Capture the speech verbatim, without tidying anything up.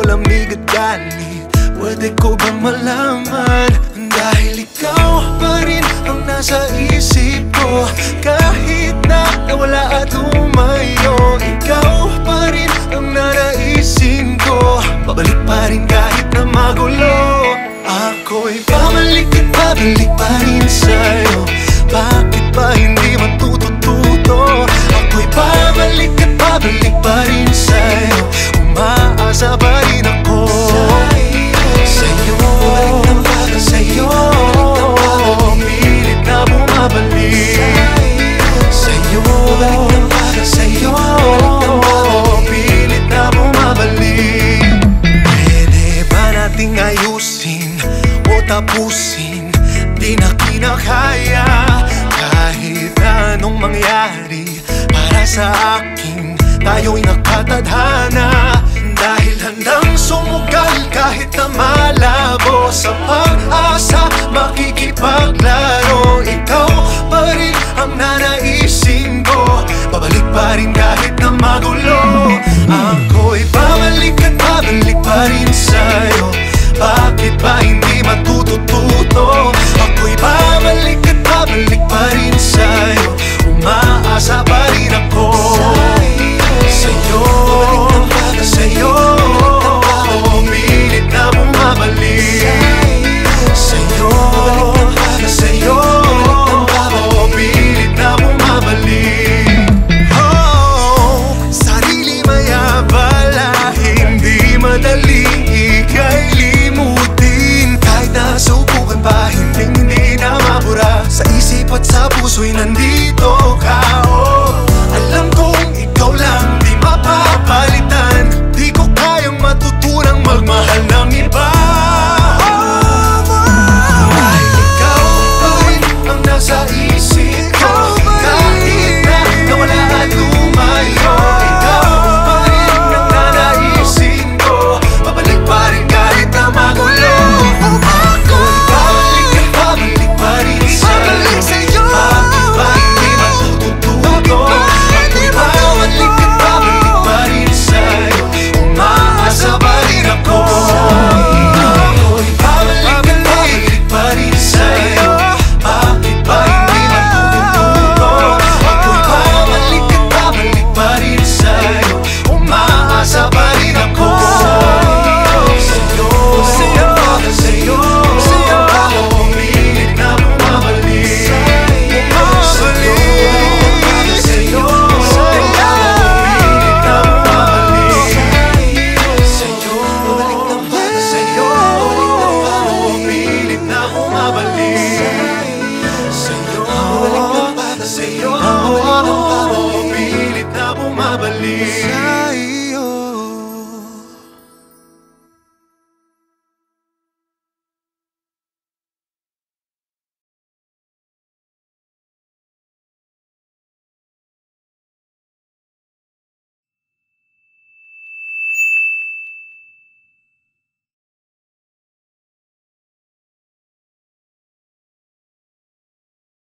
lamig at galit, pwede ko bang malaman? Dahil ikaw pa rin ang nasa isip ko, kahit na nawala at tumayo. Ikaw pa rin ang nanaisin ko, babalik pa rin kahit na magulo. Ako'y babalik at babalik pa rin sa'yo, bakit ba hindi matututo? Ako'y babalik at babalik pa rin sa'yo, umaasa pa rin ako sa'yo. Babalik na bago sa'yo, pilit na bumabalik sa'yo. Babalik na bago sa'yo, pilit na bumabalik. Pwede ba nating ayusin o tapusin? Di na kinakaya kahit anong mangyari para sa akin, tayo'y nagkatadhana. Dahil handang sumugal kahit na malabo, sa pag-asa makikipaglaro. Ikaw pa rin ang nanaisin ko, babalik pa rin kahit na magulo. Ako'y babalik at babalik pa rin sa'yo,